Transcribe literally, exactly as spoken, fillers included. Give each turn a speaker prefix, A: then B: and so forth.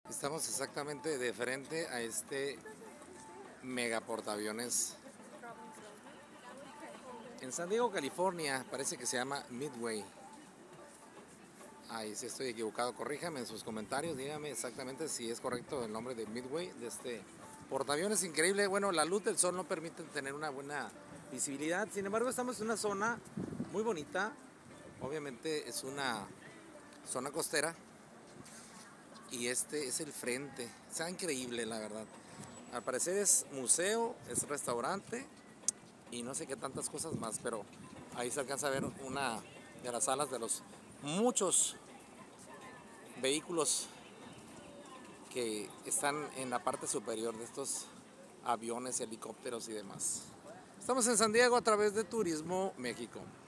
A: Estamos exactamente de frente a este mega portaaviones en San Diego, California. Parece que se llama Midway. Ahí si estoy equivocado, corríjame en sus comentarios, dígame exactamente si es correcto el nombre de Midway, de este portaaviones increíble. Bueno, la luz del sol no permite tener una buena visibilidad, sin embargo estamos en una zona muy bonita. Obviamente es una zona costera y este es el frente. Está increíble, la verdad. Al parecer es museo, es restaurante y no sé qué tantas cosas más, pero ahí se alcanza a ver una de las alas de los muchos vehículos que están en la parte superior de estos aviones, helicópteros y demás. Estamos en San Diego a través de Turismo México.